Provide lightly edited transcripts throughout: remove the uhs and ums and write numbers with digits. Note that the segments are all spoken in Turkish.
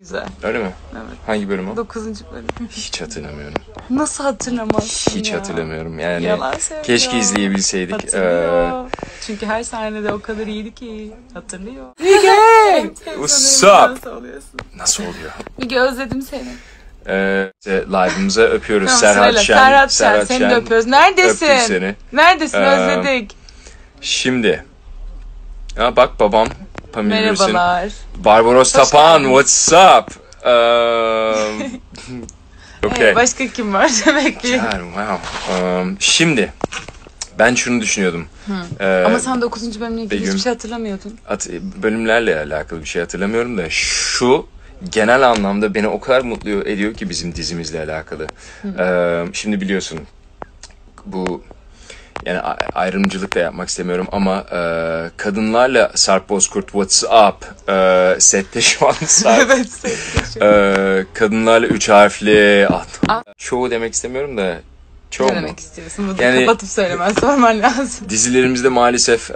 Güzel. Öyle mi? Evet. Hangi bölüm o? 9. bölüm. Hiç hatırlamıyorum. Nasıl hatırlamazsın Hiç ya? hatırlamıyorum. Yani Yalan söylüyor. keşke izleyebilseydik. Hatırlıyor. Çünkü her sahnede o kadar iyiydi ki. Hatırlıyor. Müge! What's up? Nasıl oluyorsun? Nasıl oluyor? Müge özledim seni. Live'ımıza öpüyoruz. Tamam, Serhat sırayla. Şen. Serhat Şen. Seni de öpüyoruz. Neredesin? Öptük seni. Neredesin? Özledik. Şimdi. Ya bak babam. Pamir Gülsün. Merhabalar. Barbaros Tapan. What's up? Okay. Başka kim var demek ki? Wow. Şimdi. Ben şunu düşünüyordum. Ama sen 9. bölümle ilgili Begüm, hiçbir şey hatırlamıyordun. Bölümlerle alakalı bir şey hatırlamıyorum da şu genel anlamda beni o kadar mutlu ediyor ki bizim dizimizle alakalı. Şimdi biliyorsun bu yani ayrımcılık da yapmak istemiyorum ama kadınlarla Sarp Bozkurt What's Up sette şu an Sarp. Evet, Kadınlarla 3 harfli çoğu demek istemiyorum da çoğu ne mu? demek istiyorsun? Bunu Yani, kapatıp söylemen sorman lazım. Dizilerimizde maalesef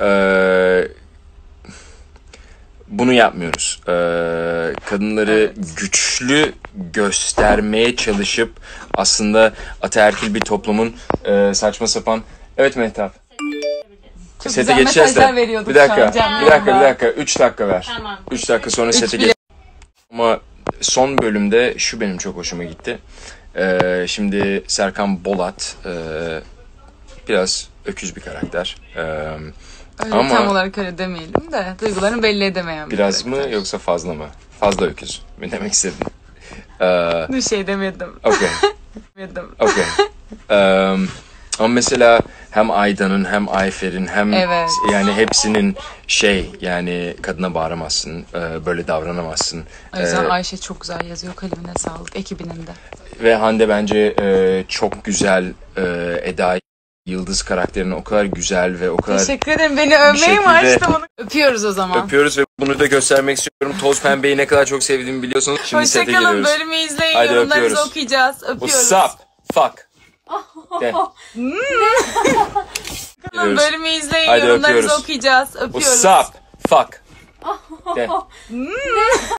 bunu yapmıyoruz. Kadınları güçlü göstermeye çalışıp aslında ataerkil bir toplumun saçma sapan... Evet Mehtap. Çok Sete güzel geçeceğiz mesajlar de. veriyorduk Bir şu dakika. an canlı Bir dakika. yayında. 3 dakika ver. Tamam. 3 dakika sonra sete geç. Ama son bölümde şu benim çok hoşuma gitti. Şimdi Serkan Bolat biraz öküz bir karakter. Öyle Ama tam olarak öyle demeyelim de duygularını belli edemeyen bir biraz mı karakter. yoksa fazla mı? Fazla öküz mi demek istedin? Bir şey demedim. Okay. Demedim. Okay. Ama mesela hem Ayda'nın hem Ayfer'in hem Evet. yani hepsinin yani kadına bağıramazsın, böyle davranamazsın. O yüzden Ayşe çok güzel yazıyor. Kalemine sağlık. Ekibinin de. Ve Hande bence çok güzel Eda Yıldız karakterini o kadar güzel ve o kadar Teşekkür ederim. Beni övmeye mi şekilde açtın bunu? Öpüyoruz o zaman. öpüyoruz ve bunu da göstermek istiyorum. Toz pembeyi ne kadar çok sevdiğimi biliyorsunuz. Şimdi sete Hoşçakalın. geliyoruz. Bölümü izleyin. Haydi Yorumlarınızı öpüyoruz. okuyacağız. Öpüyoruz. What's up? Fuck. De. Bölümü izleyin. Haydi Yorumlarınızı öpüyoruz. okuyacağız. Öpüyoruz. What's up? Fuck. De.